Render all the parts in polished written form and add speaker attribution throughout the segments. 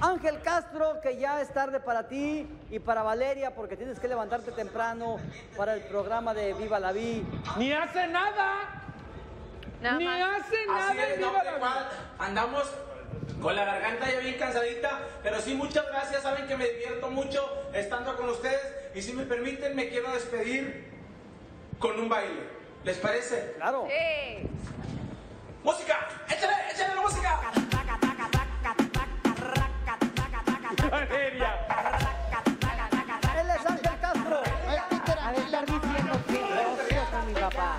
Speaker 1: Ángel Castro, que ya es tarde para ti y para Valeria, porque tienes que levantarte temprano para el programa de Viva la Vi.
Speaker 2: ¡Ni hace nada! ¡Ni hace nada!
Speaker 3: Así es, no, igual andamos con la garganta ya bien cansadita, pero sí, muchas gracias. Saben que me divierto mucho estando con ustedes, y si me permiten, me quiero despedir con un baile. ¿Les parece?
Speaker 1: Claro.
Speaker 4: Sí.
Speaker 3: ¡Música! ¡Échale la música!
Speaker 2: Valeria.
Speaker 1: Él es Ángel Castro.
Speaker 5: Ha de estar diciendo que gracioso mi papá.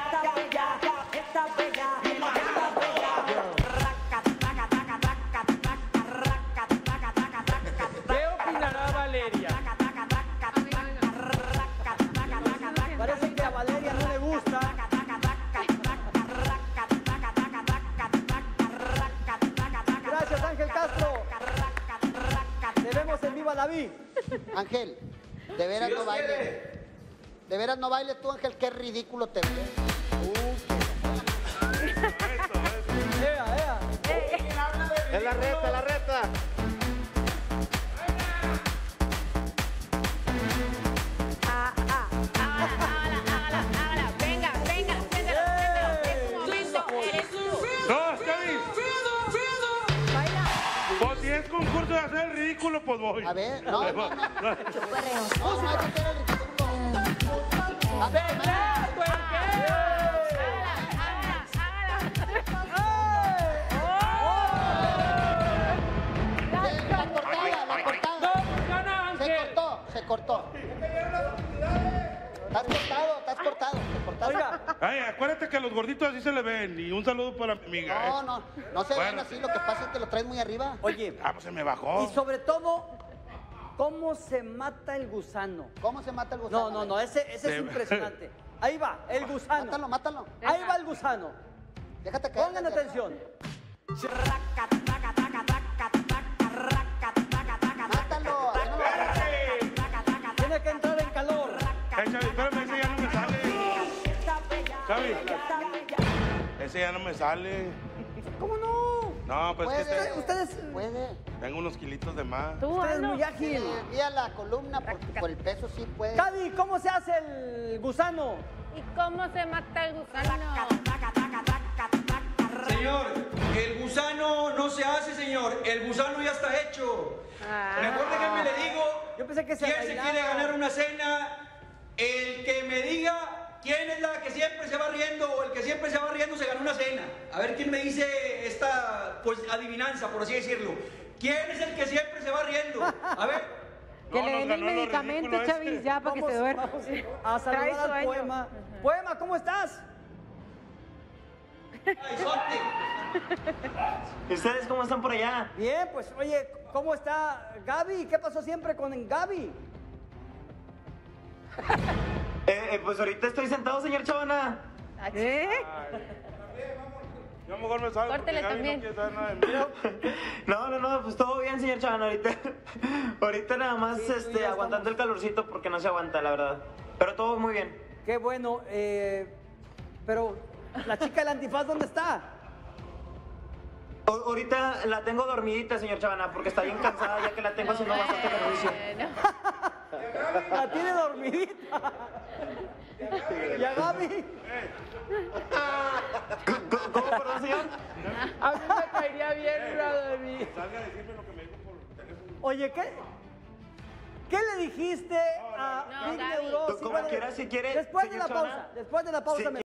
Speaker 2: ¿Qué opinará Valeria?
Speaker 1: Parece que a Valeria no le gusta. Gracias, Ángel Castro. Te vemos en Viva la Vi.
Speaker 5: Ángel, de veras
Speaker 3: Si Dios
Speaker 5: no bailes.
Speaker 3: quiere.
Speaker 5: De veras no bailes tú, Ángel, qué ridículo te ves.
Speaker 1: Ea, ea.
Speaker 6: Es la reta, la reta.
Speaker 4: Hágala. Venga. En este momento eres tú.
Speaker 2: No, Kevin.
Speaker 4: Baila.
Speaker 2: Pues si es concurso de hacer el ridículo, pues voy.
Speaker 5: A ver, no, hay que hacer el ridículo. A ver, la cortada. Se cortó. Estás cortado.
Speaker 1: Oiga,
Speaker 2: Ay, acuérdate que a los gorditos así se le ven. Y un saludo para mi amiga.
Speaker 5: No se ven
Speaker 2: Bueno.
Speaker 5: así, lo que pasa es que lo traes muy arriba.
Speaker 1: oye,
Speaker 2: Ah, pues se me bajó.
Speaker 1: y sobre todo, ¿cómo se mata el gusano?
Speaker 5: ¿Cómo se mata el gusano?
Speaker 1: No, ese es impresionante. Ahí va, el gusano.
Speaker 5: Mátalo.
Speaker 1: Ahí va el gusano.
Speaker 5: Déjate caer.
Speaker 1: Pongan atención.
Speaker 5: Mátalo. así no lo hagas.
Speaker 1: Tiene que entrar en calor.
Speaker 2: Ay, Chavi, espérame, ese ya no me sale. Chavi, ese ya no me sale.
Speaker 1: ¿Cómo no?
Speaker 2: No, pues es que
Speaker 1: Ustedes,
Speaker 5: Puede.
Speaker 2: tengo unos kilitos de más.
Speaker 4: Tú,
Speaker 1: ustedes
Speaker 4: hazlo.
Speaker 1: muy ágil.
Speaker 5: Mira la columna, por el peso sí puede.
Speaker 1: Gaby, ¿cómo se hace el gusano?
Speaker 4: ¿Y cómo se mata el gusano?
Speaker 7: Señor, el gusano no se hace, señor. El gusano ya está hecho. Mejor déjenme le digo.
Speaker 1: Yo pensé que se
Speaker 7: ¿Quién se
Speaker 1: bailaba.
Speaker 7: quiere ganar una cena? El que me diga quién es la que siempre se va riendo, o el que siempre se va riendo se gana una cena. A ver quién me dice esta, pues, adivinanza, por así decirlo. ¿Quién es el que siempre se va riendo? A ver.
Speaker 8: Que
Speaker 2: No,
Speaker 8: le
Speaker 2: nos
Speaker 8: den el
Speaker 2: ganó lo
Speaker 8: medicamento,
Speaker 2: ridículo
Speaker 8: Chavis,
Speaker 2: este.
Speaker 8: ya, para que se duerma.
Speaker 1: Vamos a
Speaker 8: Trae
Speaker 1: saludar al
Speaker 8: sueño.
Speaker 1: Poema. Poema, ¿cómo estás?
Speaker 7: ¡Ay, sote!
Speaker 9: ¿Ustedes cómo están por allá?
Speaker 1: Bien, pues oye, ¿cómo está Gaby? ¿Qué pasó siempre con Gaby?
Speaker 9: Pues ahorita estoy sentado, señor Chavana.
Speaker 8: ¿Eh?
Speaker 2: Yo a lo mejor me salgo porque
Speaker 4: Córtele
Speaker 2: Gaby
Speaker 4: también.
Speaker 2: no quiere saber nada de mí.
Speaker 9: No, pues todo bien, señor Chavana, ahorita nada más
Speaker 1: Sí, tú y yo
Speaker 9: aguantando el calorcito porque no se aguanta, la verdad. Pero todo muy bien.
Speaker 1: Qué bueno, pero la chica del antifaz, ¿dónde está?
Speaker 9: Ahorita la tengo dormidita, señor Chavana, porque está bien cansada ya que la tengo haciendo bastante ejercicio.
Speaker 1: La tiene dormidita. ¿Y a Gaby?
Speaker 9: ¿Cómo, perdón, señor?
Speaker 8: A mí me caería bien una dormida.
Speaker 2: Salga a decirme lo que me dijo por teléfono.
Speaker 1: Oye, ¿qué le dijiste a
Speaker 4: No,
Speaker 1: Big
Speaker 4: Gaby.
Speaker 1: Neurosis?
Speaker 9: Como quiera, si quiere,
Speaker 1: Después de
Speaker 9: señor
Speaker 1: la pausa,
Speaker 9: Chavana.
Speaker 1: después de la pausa
Speaker 9: Si
Speaker 1: me